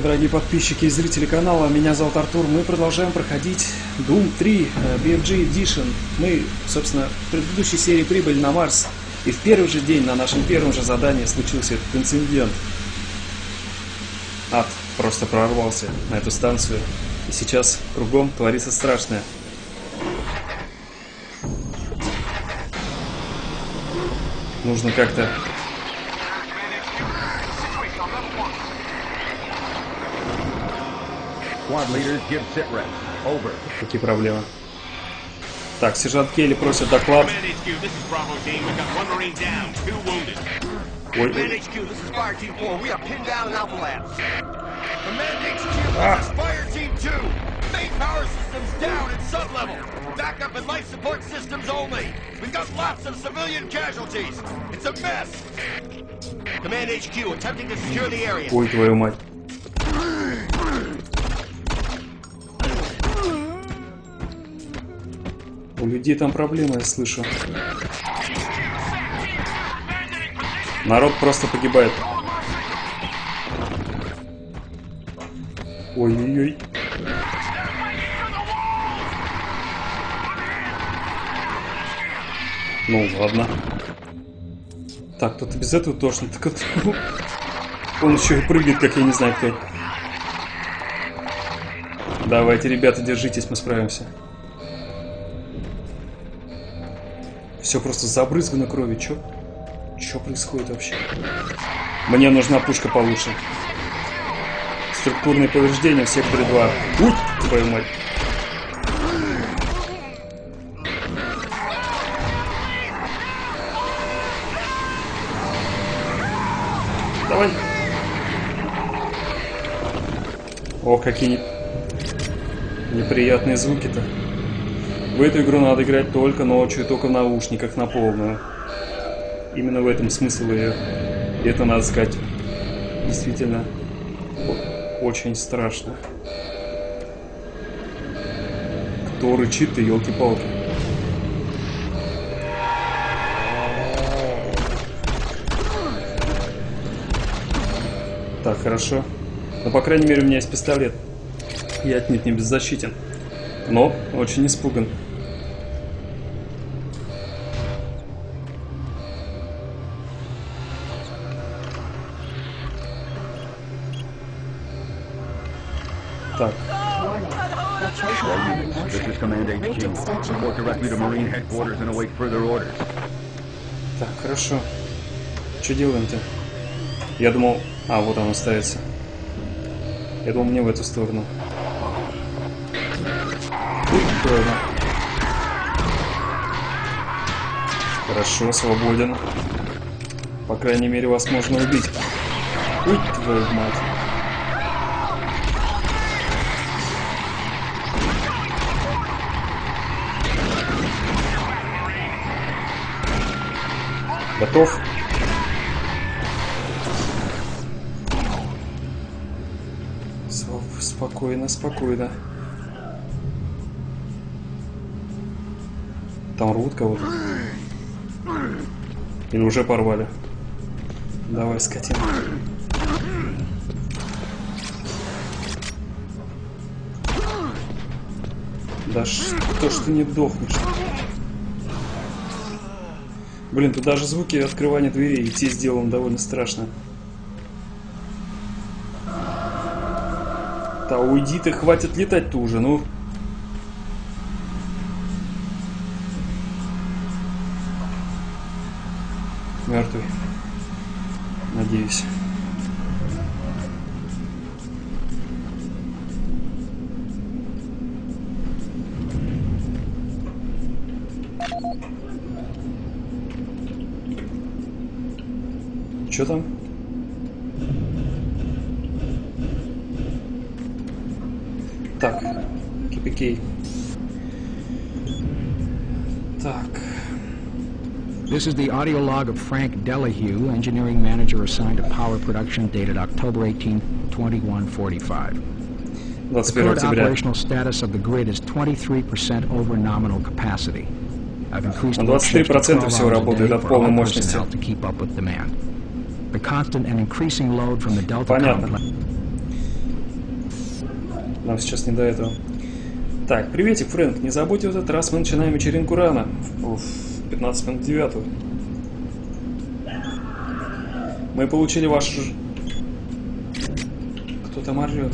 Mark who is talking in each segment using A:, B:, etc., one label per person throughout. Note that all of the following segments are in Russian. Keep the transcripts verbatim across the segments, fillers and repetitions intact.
A: дорогие подписчики и зрители канала, меня зовут Артур. Мы продолжаем проходить Doom три би эф джи Edition. Мы, собственно, в предыдущей серии прибыли на Марс, и в первый же день на нашем первом же задании случился этот инцидент. Ад просто прорвался на эту станцию, и сейчас кругом творится страшное. Нужно как-то... Какие проблемы? Так, сержант Келли просит доклад. Ой. А. Ой, твою мать. У людей там проблемы, я слышу. Народ просто погибает. Ой-ой-ой. Ну ладно. Так, тут без этого тошно. Так вот, он еще и прыгает, как я не знаю кто. Давайте, ребята, держитесь, мы справимся. Все просто забрызгано кровью. Чё? Чё происходит вообще? Мне нужна пушка получше. Структурные повреждения в секторе два. Уй, твою мать. Давай. О, какие неприятные звуки-то. В эту игру надо играть только ночью, только в наушниках на полную. Именно в этом смысл ее. И это, надо сказать, действительно очень страшно. Кто рычит-то, елки-палки? Так, хорошо. Но, по крайней мере, у меня есть пистолет. Я отнюдь не беззащитен. Но очень испуган. Так. Так, хорошо. Что делаем-то? Я думал... А, вот он ставится. Я думал, мне в эту сторону. Хорошо, свободен. По крайней мере, вас можно убить. Ой, твою мать. Готов? Спокойно, спокойно. Там рвут кого-то. Или уже порвали. Давай, скотина. Да что ж ты не дохнешь? Блин, тут даже звуки открывания дверей идти сделан довольно страшно. Да уйди ты, хватит летать-то уже, ну. Мертвый. Надеюсь. Чё там? Так, кипикей. Так.
B: This is the audio log of Frank Delahue, engineering manager assigned to power production, dated October eighteenth, twenty-one forty-five. The current operational status of the grid is twenty-three percent over nominal capacity. I've increased the shifts to twelve hours a day for all personnel to keep up with demand. The constant and increasing load from the Delta complex.
A: Нам сейчас не до этого. Так, приветик, Фрэнк. Не забудь, в этот раз мы начинаем вечеринку рано. В пятнадцать минут девятую. Мы получили вашу... Кто там орёт?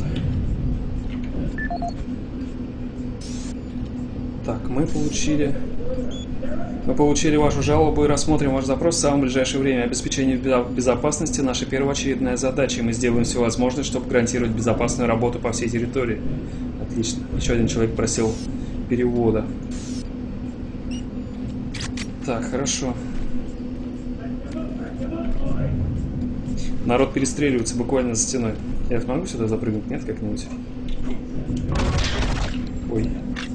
A: Так, мы получили... Мы получили вашу жалобу и рассмотрим ваш запрос в самое ближайшее время. Обеспечение безопасности – наша первоочередная задача, и мы сделаем все возможное, чтобы гарантировать безопасную работу по всей территории. Отлично. Еще один человек просил перевода. Так, хорошо. Народ перестреливается буквально за стеной. Я смогу сюда запрыгнуть? Нет, как-нибудь? Ой.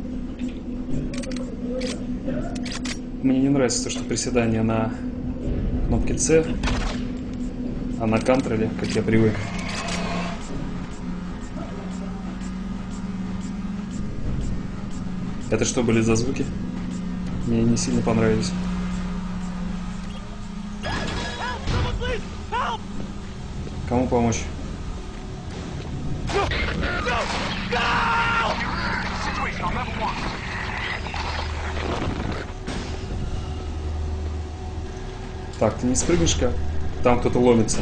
A: Мне не нравится то, что приседание на кнопке С, а на контроле, как я привык. Это что были за звуки? Мне не сильно понравились. Кому помочь? Так, ты не спрыгнешь-ка? Там кто-то ломится.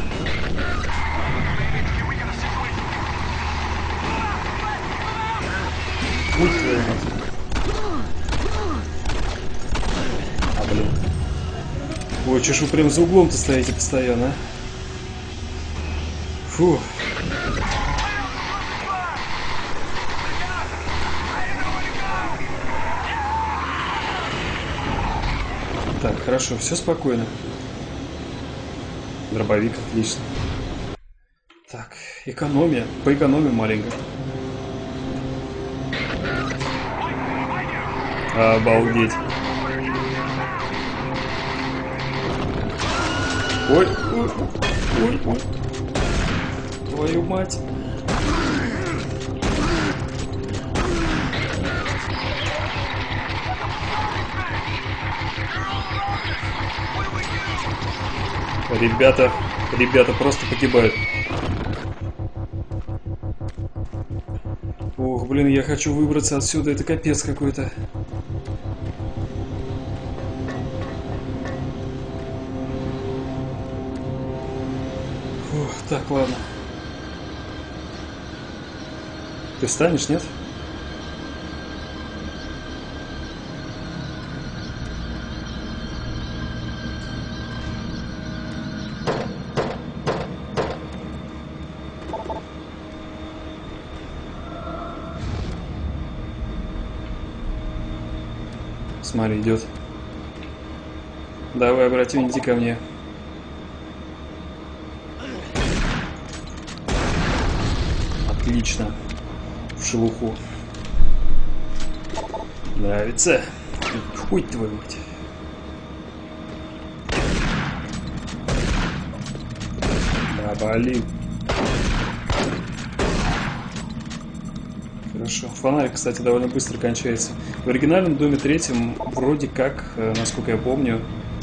A: Ой, твою мать. А, блин. Ой, чё ж вы прям за углом-то стоите постоянно, а? Фу. Так, хорошо, все спокойно. Дробовик, отлично. Так, экономия. Поэкономим маленько. Обалдеть. Ой, ой, ой, ой. Твою мать. Ребята, ребята просто погибают. Ох, блин, я хочу выбраться отсюда. Это капец какой-то. Фух, так, ладно. Ты встанешь, нет? Смотри, идет. Давай, братья, иди ко мне. Отлично. В шелуху. Нравится? Хуй твою мать. Да, блин. Хорошо. Фонарик, кстати, довольно быстро кончается. В оригинальном Доме третьем вроде как, насколько я помню,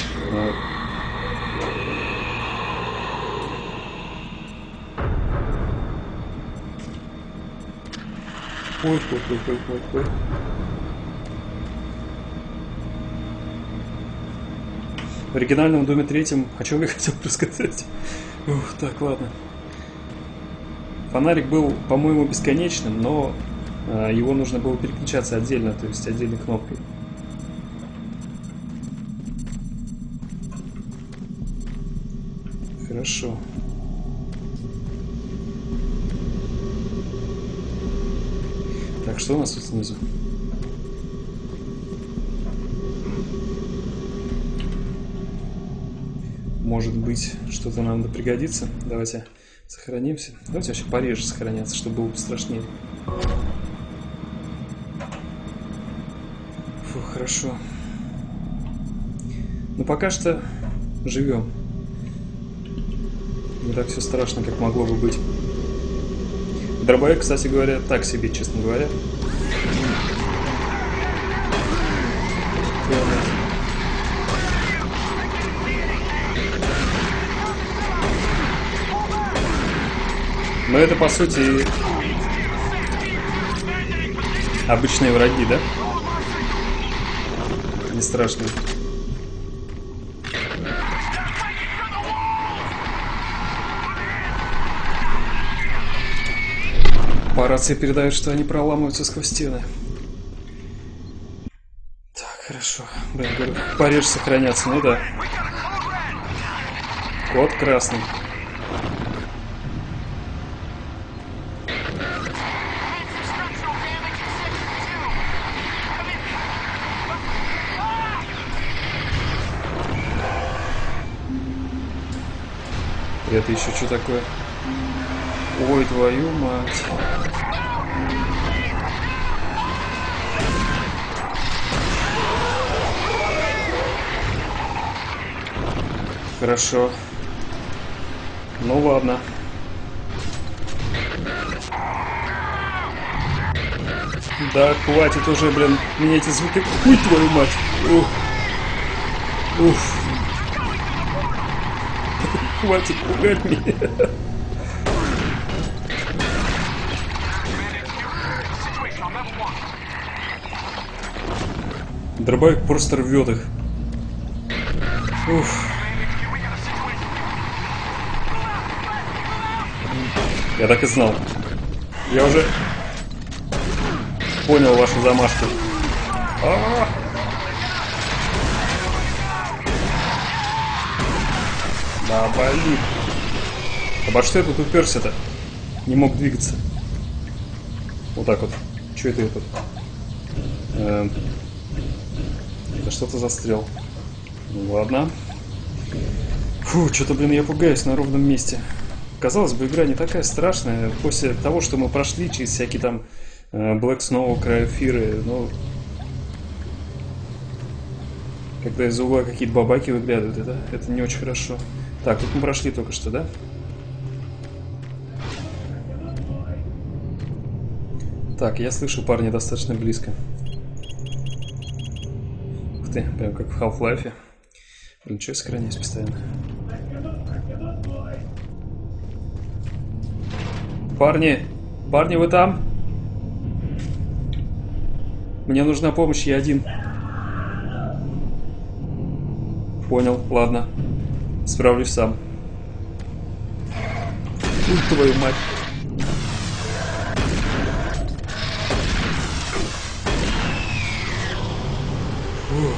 A: ой, ой, ой, ой, ой, ой. В оригинальном Доме третьем, о чем я хотел рассказать? Ух, так, ладно. Фонарик был, по-моему, бесконечным, но э, его нужно было переключаться отдельно, то есть отдельной кнопкой. Хорошо. Так, что у нас тут снизу? Может быть, что-то нам да пригодится. Давайте сохранимся. Давайте вообще пореже сохраняться, чтобы было пострашнее. Фу, хорошо. Ну, пока что живем. Не так все страшно, как могло бы быть. Дробовик, кстати говоря, так себе, честно говоря. Но это, по сути, Обычные враги, да? Не страшно. По рации передают, что они проламываются сквозь стены. Так, хорошо. Блин, говорю, Париж сохраняться, ну да. Код красный. Это еще что такое? Ой, твою мать. Хорошо. Ну ладно. Да, хватит уже, блин, мне эти звуки... Ой, твою мать. Ух. Уф. Хватит пугать меня. Дробовик просто рвет их. Уф. Я так и знал. Я уже понял вашу замашку. А-а-а. Да, блин. Обо что я тут уперся-то? Не мог двигаться. Вот так вот. Че это я тут? Эм... Это что-то застрял. Ну ладно. Фу, что-то, блин, я пугаюсь на ровном месте. Казалось бы, игра не такая страшная. После того, что мы прошли через всякие там Black Snow, Cryoфиры, ну... Когда из угла какие-то бабаки выглядывают, это, это не очень хорошо. Так, тут мы прошли только что, да? Так, я слышу парня достаточно близко. Ух ты, прям как в Half-Life. Блин, что я сохраняюсь постоянно? Парни! Парни, вы там? Мне нужна помощь, я один. Понял, ладно. Справлюсь сам. Ой, твою мать. Фух.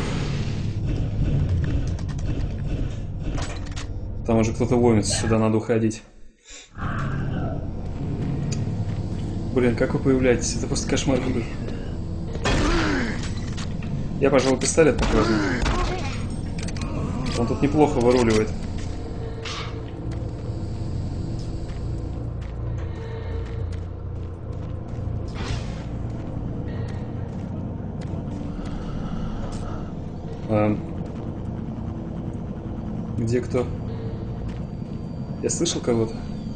A: Там уже кто-то ломится, сюда надо уходить. Блин, как вы появляетесь? Это просто кошмар игры. Я, пожалуй, пистолет пока возьму. Он тут неплохо выруливает. А... Где кто? Я слышал кого-то?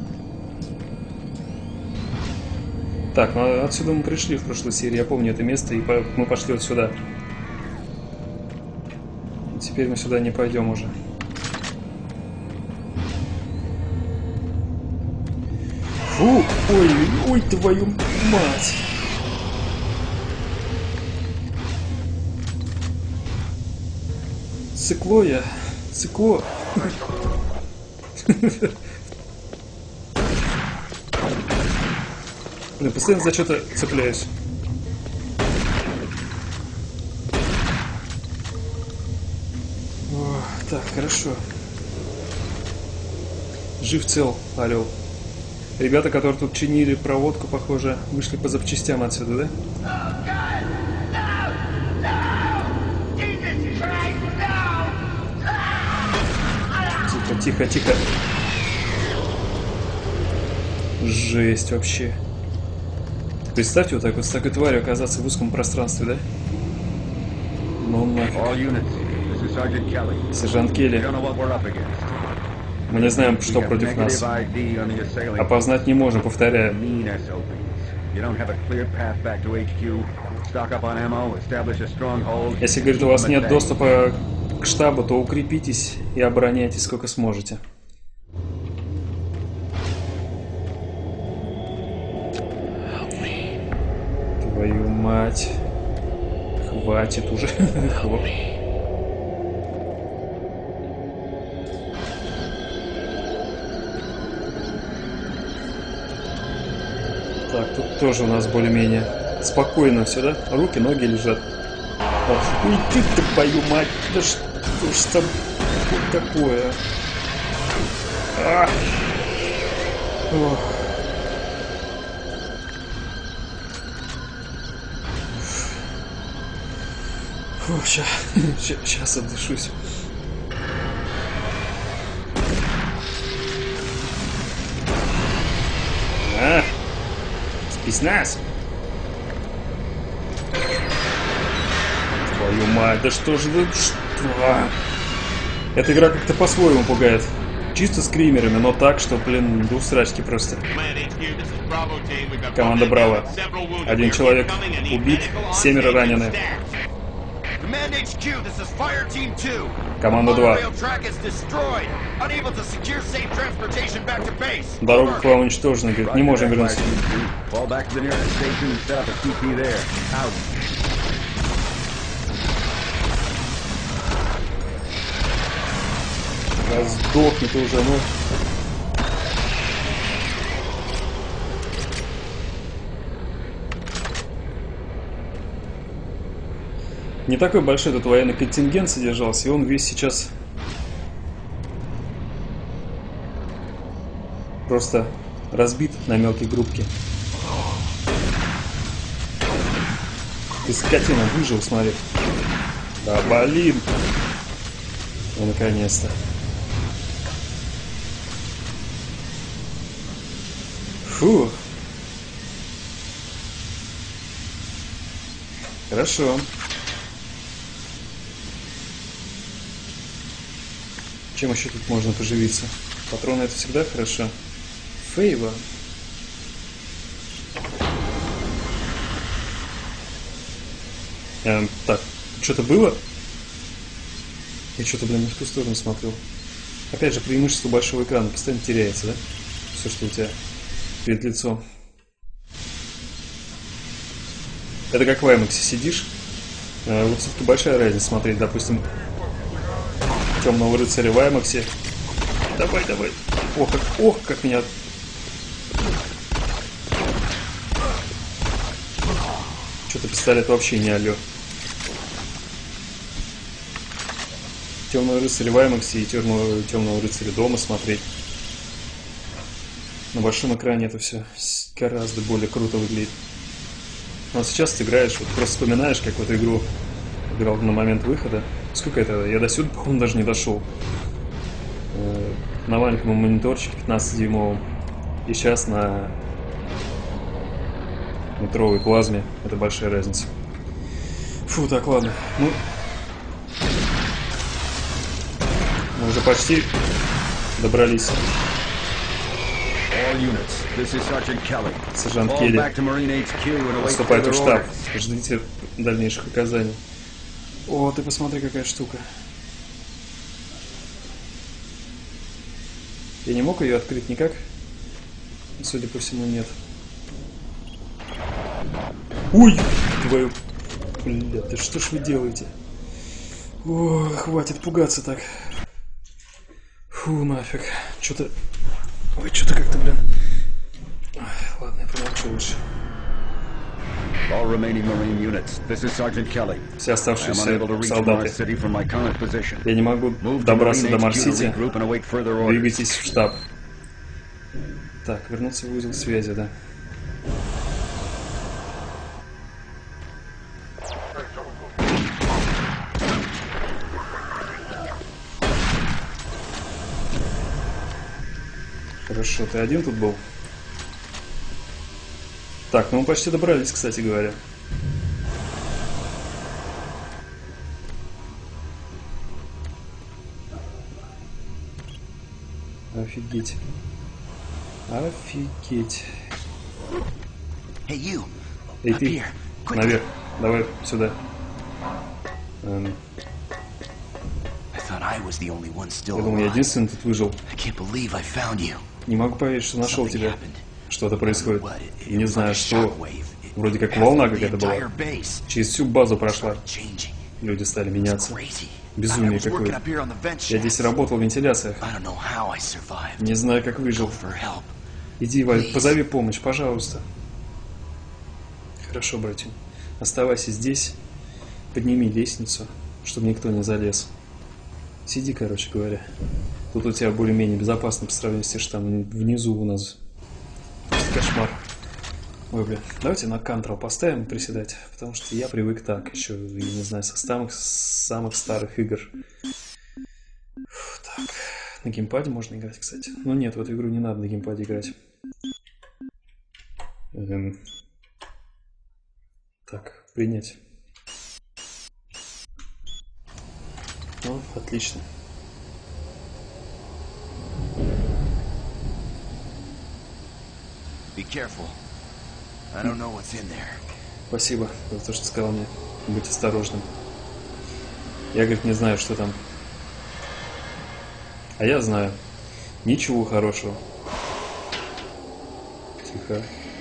A: Так, ну отсюда мы пришли в прошлой серии, я помню это место, и по мы пошли вот сюда. Теперь мы сюда не пойдем уже. Фу, ой, ой, твою мать. Цикло я, цикло. Блин, постоянно за что-то цепляюсь. О, так, хорошо. Жив цел, орел. Ребята, которые тут чинили проводку, похоже, вышли по запчастям отсюда, да? Тихо, тихо, тихо. Жесть вообще. Представьте, вот так вот с такой тварью оказаться в узком пространстве, да? Ну нафиг. Сержант Келли. Мы не знаем, что против нас. Опознать не можем, повторяю. Если, говорит, у вас нет доступа к штабу, то укрепитесь и обороняйтесь сколько сможете. Твою мать. Хватит уже. Так, тут тоже у нас более-менее спокойно все, да? Руки, ноги лежат. Ох, уй ты, твою мать! Да что ж там такое? А! Ох. Фу, ща, ща, сейчас отдышусь. А, спецназ. Твою мать, да что же вы... Что? Эта игра как-то по-своему пугает. Чисто скримерами, но так, что, блин, до усрачки просто. Команда Браво. Один человек убит, семеро ранены. Команда два. Дорога к вам уничтожена, говорит, не можем вернуться. Да сдохни ты уже, ну. Не такой большой этот военный контингент содержался, и он весь сейчас просто разбит на мелкие группки. Ты скотина, выжил, смотри. Да блин. Ну наконец-то. Фу. Хорошо. Чем еще тут можно поживиться? Патроны это всегда хорошо. Фейва. Эм, так, что-то было? Я что-то, блин, не в ту сторону смотрел. Опять же, преимущество большого экрана постоянно теряется, да? Все, что у тебя перед лицом. Это как в аймаксе сидишь. Э, вот все-таки большая разница смотреть, допустим, Темного рыцаря в аймаксе. Давай, давай. Ох, как, ох, как меня... Что-то пистолет вообще не алё. Темного рыцаря в аймаксе и темного, темного рыцаря дома смотреть. На большом экране это все гораздо более круто выглядит. Но сейчас ты играешь, вот просто вспоминаешь, как в эту игру играл на момент выхода. Сколько это? Я до сюда, по-моему, даже не дошел. На маленьком мониторчике пятнадцатидюймовом. И сейчас на метровой плазме. Это большая разница. Фу, так, ладно. Ну, мы уже почти добрались. Сержант Келли. Поступайте в штаб. Ждите дальнейших указаний. О, ты посмотри, какая штука. Я не мог ее открыть никак? Судя по всему, нет. Ой, твою... Бля, да что ж вы делаете? О, хватит пугаться так. Фу, нафиг. Что-то... Ой, что-то как-то, блин... Ой, ладно, я промолчу лучше. Все оставшиеся солдаты. Я не могу добраться до Марс-Сити. Двигайтесь в штаб. Так, вернуться в узел связи, да. Хорошо, ты один тут был? Так, ну мы почти добрались, кстати говоря. Офигеть. Офигеть. Эй, ты, наверх. Давай сюда. Эм. Я думал, я единственный тут выжил. Не могу поверить, что нашел тебя. Что-то происходит. Не знаю, что. Вроде как волна какая-то была. Через всю базу прошла. Люди стали меняться. Безумие какое. Я здесь работал в вентиляциях. Не знаю, как выжил. Иди, Валь, позови помощь, пожалуйста. Хорошо, братья. Оставайся здесь. Подними лестницу, чтобы никто не залез. Сиди, короче говоря. Тут у тебя более-менее безопасно по сравнению с тем, что там внизу у нас. Кошмар. Ой, блин. Давайте на Ctrl поставим приседать, потому что я привык так, еще, я не знаю, со самых, самых старых игр. Фу, так. На геймпаде можно играть, кстати. Но нет, в эту игру не надо на геймпаде играть. Эм. Так, принять. Ну, отлично.
C: Be careful. I don't know what's in there.
A: Спасибо за то, что сказал мне быть осторожным. Я, говорит, не знаю, что там. А я знаю. Ничего хорошего. Тихо.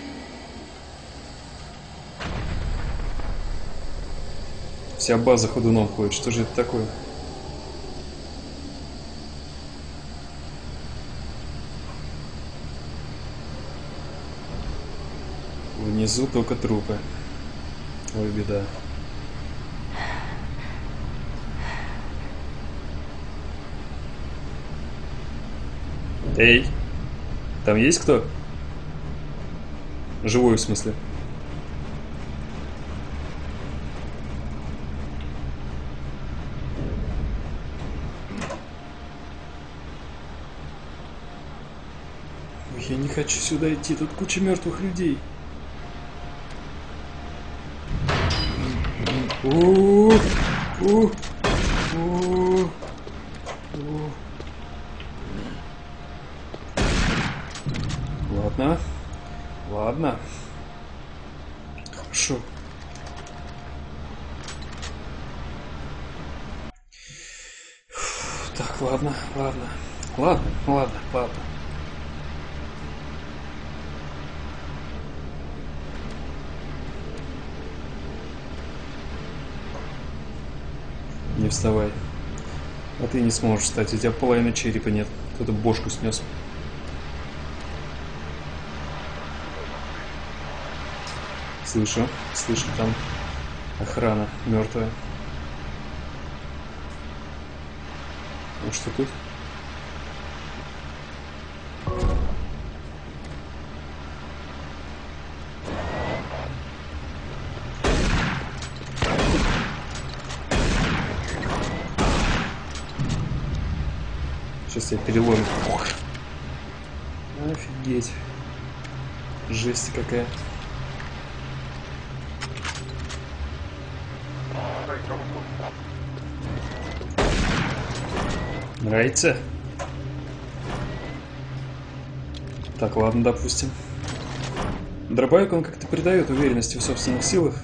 A: Вся база ходуном ходит. Что же это такое? Внизу только трупы. Ой, беда. Эй! Там есть кто? Живой, в смысле. Ой, я не хочу сюда идти, тут куча мертвых людей. Ух, ух, ух, ух. Ладно, ладно, хорошо. Так, ладно, ладно, ладно, ладно, ладно. Не вставай. А ты не сможешь встать, у тебя половины черепа нет. Кто-то бошку снес. Слышу, слышу, там охрана мертвая. Ну что тут? Сейчас я переломлю. Офигеть. Жесть какая. Нравится? Так, ладно, допустим. Дробовик, он как-то придает уверенности в собственных силах.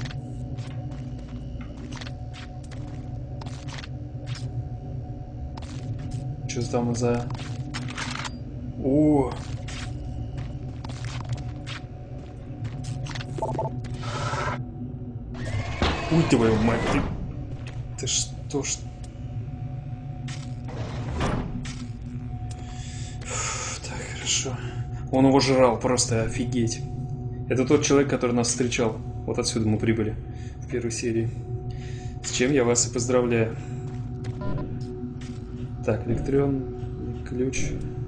A: Что там за... О! Ой, твою мать, ты... Ты что ж... Фу, так, хорошо. Он его жрал, просто офигеть. Это тот человек, который нас встречал. Вот отсюда мы прибыли в первой серии. С чем я вас и поздравляю. Так, электронный ключ.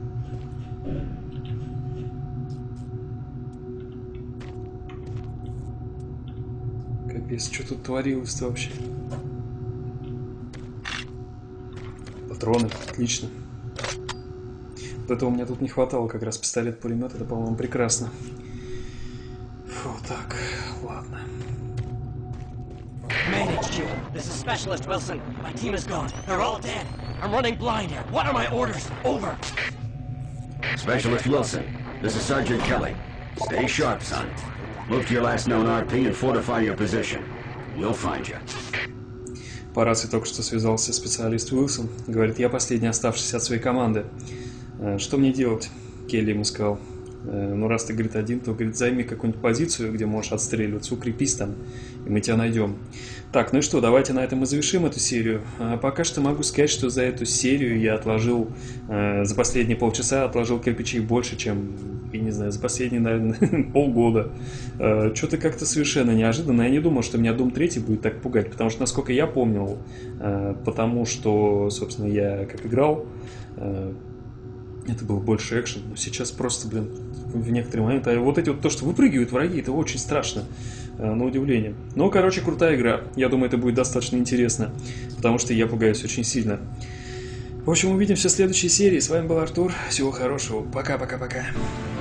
A: Капец, что тут творилось-то вообще? Патроны, отлично. Вот этого у меня тут не хватало, как раз пистолет-пулемет, это, по-моему, прекрасно. Фу, так, ладно.
D: Managed you. This is Specialist Wilson. My team is gone. They're all dead. I'm running blind here. What are my orders? Over.
C: Specialist Wilson, this is Sergeant Kelly. Stay sharp, son. Move to your last known R P and fortify your position. We'll find you.
A: По рации только что связался специалист Уилсон. Говорит, я последний оставшийся от своей команды. Что мне делать? Келли ему сказал. Ну, раз ты, говорит, один, то, говорит, займи какую-нибудь позицию, где можешь отстреливаться, укрепись там, и мы тебя найдем. Так, ну и что, давайте на этом и завершим эту серию. А пока что могу сказать, что за эту серию я отложил, э, за последние полчаса отложил кирпичей больше, чем, я не знаю, за последние, наверное, полгода. Э, что-то как-то совершенно неожиданно. Я не думал, что меня Doom три будет так пугать, потому что, насколько я помнил, э, потому что, собственно, я как играл, э, это был больше экшен, но сейчас просто, блин, в некоторые моменты... А вот эти вот то, что выпрыгивают враги, это очень страшно, на удивление. Ну, короче, крутая игра. Я думаю, это будет достаточно интересно, потому что я пугаюсь очень сильно. В общем, увидимся в следующей серии. С вами был Артур. Всего хорошего. Пока-пока-пока.